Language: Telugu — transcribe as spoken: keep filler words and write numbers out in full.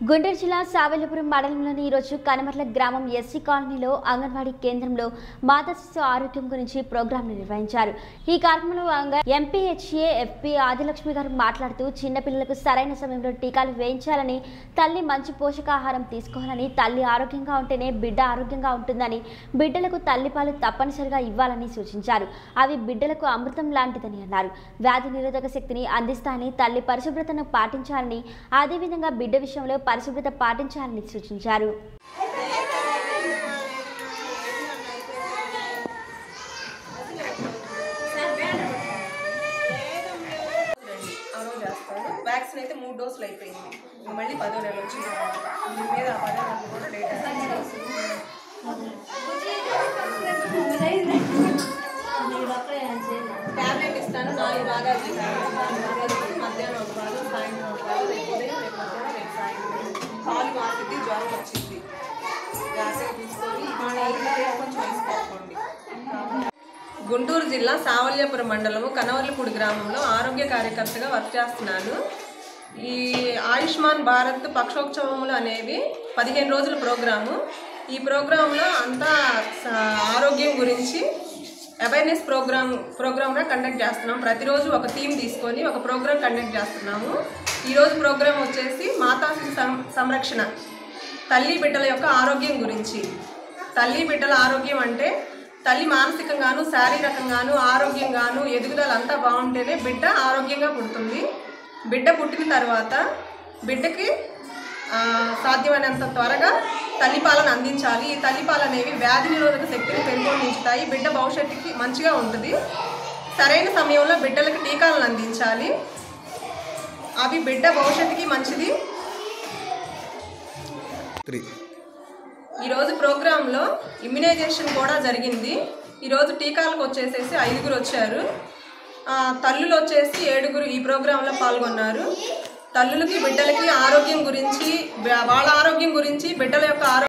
గుంటూరు జిల్లా సావెల్లపురం మండలంలోని ఈరోజు కనమర్ల గ్రామం ఎస్సీ కాలనీలో అంగన్వాడీ కేంద్రంలో మాతా శిశు ఆరోగ్యం గురించి ప్రోగ్రాంను నిర్వహించారు. ఈ కార్యక్రమంలో భాగంగా ఎంపీహెచ్ఏ ఎఫ్పీ ఆదిలక్ష్మి గారు మాట్లాడుతూ చిన్నపిల్లలకు సరైన సమయంలో టీకాలు వేయించాలని, తల్లి మంచి పోషకాహారం తీసుకోవాలని, తల్లి ఆరోగ్యంగా ఉంటేనే బిడ్డ ఆరోగ్యంగా ఉంటుందని, బిడ్డలకు తల్లిపాలు తప్పనిసరిగా ఇవ్వాలని సూచించారు. అవి బిడ్డలకు అమృతం లాంటిదని అన్నారు. వ్యాధి నిరోధక శక్తిని అందిస్తాయని, తల్లి పరిశుభ్రతను పాటించాలని, అదేవిధంగా బిడ్డ విషయంలో పరిశుభ్రత పాటించాలని సూచించారు. వ్యాక్సిన్ అయితే మూడు డోసులు అయిపోయింది. మళ్ళీ పదో నెల వచ్చింది. దీని మీద ఆ పదో నెలలు కూడా డేటా ట్యాబ్లెట్ ఇస్తాను. నాలుగు భాగాలు మధ్యాహ్నం ఒక భాగం, సాయంత్రం ఒక భాగం, రేపు ఉదయం, రేపు మధ్యాహ్నం, రేపు సాయంత్రం. కాలు మాసింది, జ్వరం వచ్చింది. వ్యాక్సిన్ తీసుకొని కొంచెం వేసుకోకండి. గుంటూరు జిల్లా సావల్యాపురం మండలము కనవర్లపూడి గ్రామంలో ఆరోగ్య కార్యకర్తగా వర్క్ చేస్తున్నాను. ఈ ఆయుష్మాన్ భారత్ పక్షోత్సవములు అనేవి పదిహేను రోజుల ప్రోగ్రాము. ఈ ప్రోగ్రాంలో అంతా ఆరోగ్యం గురించి అవేర్నెస్ ప్రోగ్రామ్ ప్రోగ్రామ్గా కండక్ట్ చేస్తున్నాం. ప్రతిరోజు ఒక థీమ్ తీసుకొని ఒక ప్రోగ్రామ్ కండక్ట్ చేస్తున్నాము. ఈరోజు ప్రోగ్రామ్ వచ్చేసి మాతా శిశు సంరక్షణ, తల్లి బిడ్డల యొక్క ఆరోగ్యం గురించి. తల్లి బిడ్డల ఆరోగ్యం అంటే తల్లి మానసికంగాను, శారీరకంగాను, ఆరోగ్యంగాను ఎదుగుదల అంతా బాగుంటేనే బిడ్డ ఆరోగ్యంగా పుడుతుంది. బిడ్డ పుట్టిన తర్వాత బిడ్డకి సాధ్యమైనంత త్వరగా తల్లిపాలను అందించాలి. ఈ తల్లిపాలు అనేవి వ్యాధి నిరోధక శక్తిని పెంపొందించుతాయి. బిడ్డ భవిష్యత్తుకి మంచిగా ఉంటుంది. సరైన సమయంలో బిడ్డలకు టీకాలను అందించాలి. అవి బిడ్డ భవిష్యత్తుకి మంచిది. ఈరోజు ప్రోగ్రాంలో ఇమ్యునైజేషన్ కూడా జరిగింది. ఈరోజు టీకాలకు వచ్చేసేసి ఐదుగురు వచ్చారు. తల్లులు వచ్చేసి ఏడుగురు ఈ ప్రోగ్రాంలో పాల్గొన్నారు. తల్లులకి బిడ్డలకి ఆరోగ్యం గురించి, వాళ్ళ ఆరోగ్యం గురించి, బిడ్డల యొక్క ఆరోగ్యం